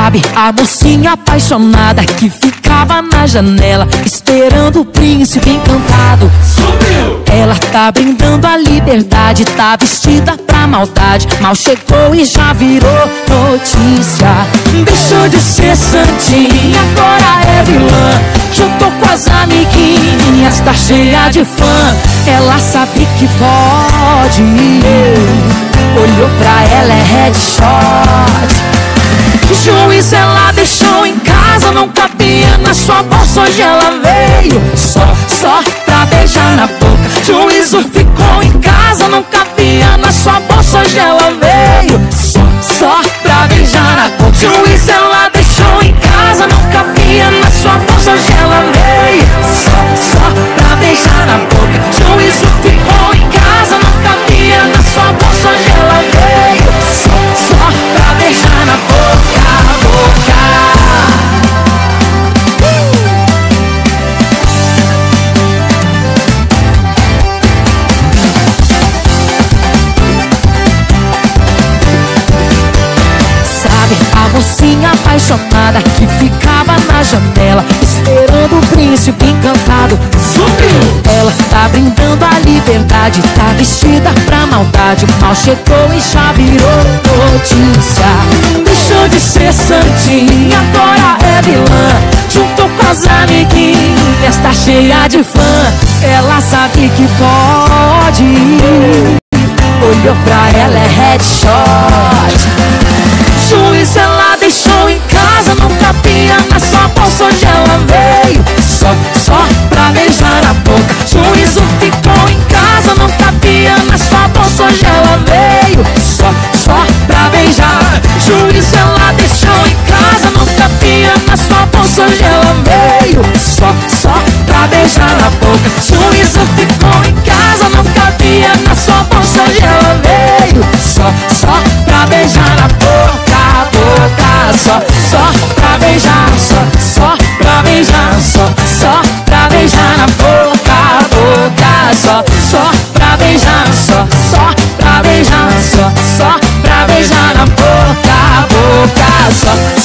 Sabe, a mocinha apaixonada que ficava na janela esperando o príncipe encantado. Sumiu! Ela tá brindando a liberdade, tá vestida pra maldade. Mal chegou e já virou notícia. Deixou de ser santinha, agora é vilã. Juntou com as amiguinhas, tá cheia de fã. Ela sabe que pode, olhou pra ela, é headshot. Juiz ela deixou em casa, não cabia na sua bolsa. Hoje ela veio só pra beijar na boca. Juízo ficou em casa, não cabia na sua bolsa. Hoje ela veio só pra beijar na boca. Juiz ela deixou em casa, não cabia na sua bolsa. Hoje ela veio só pra beijar na boca. Juízo ficou em casa, não cabia na sua bolsa. Hoje ela veio só pra beijar na boca. A mocinha apaixonada que ficava na janela esperando o príncipe encantado. Sumiu! Ela tá brindando a liberdade, tá vestida pra maldade. Mal chegou e já virou notícia. Deixou de ser santinha, agora é vilã. Juntou com as amiguinhas, tá cheia de fã. Ela sabe que pode, olhou pra ela, é headshot. Juiz ela deixou em casa, não cabia na sua bolsa. Hoje ela veio só pra beijar na boca. Juízo ficou em casa, não cabia na sua bolsa. Hoje ela veio só pra beijar. Juiz ela deixou em casa, não cabia na sua bolsa. Hoje ela veio só pra beijar na boca. Juízo ficou em casa, não cabia na sua bolsa. Hoje ela veio só pra beijar na boca. Só pra beijar, só pra beijar, só pra beijar na boca, só pra beijar, só pra beijar, só pra beijar na boca,